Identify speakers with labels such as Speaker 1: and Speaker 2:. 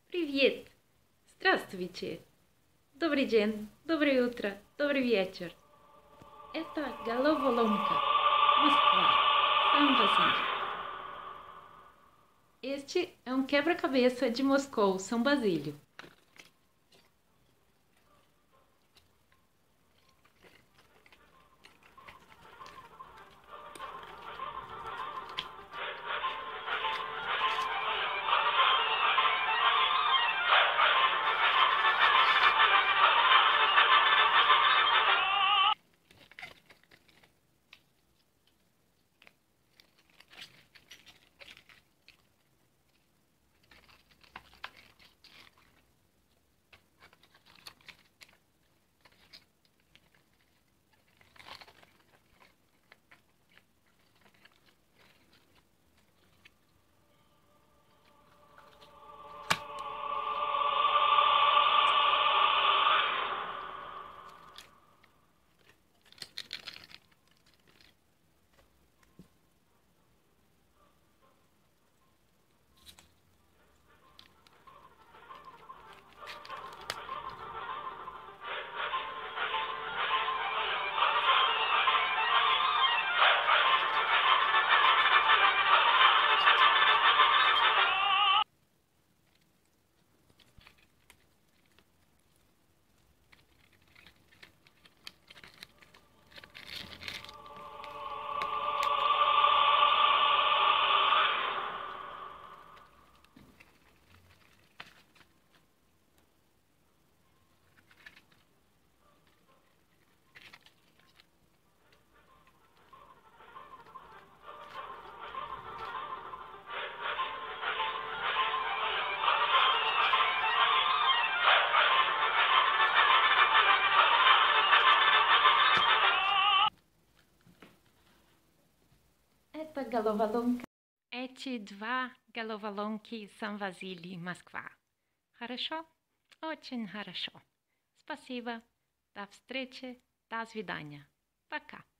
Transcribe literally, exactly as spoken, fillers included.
Speaker 1: Привет! Здравствуйте! Добрый день, доброе утро, добрый вечер. Это головоломка. Москва, San Vasili. Este é um quebra-cabeça de Moscou, São Basílio. Это головоломка. Эти два головоломки San Vasili, Москва. Хорошо? Очень хорошо. Спасибо. До встречи. До свидания. Пока.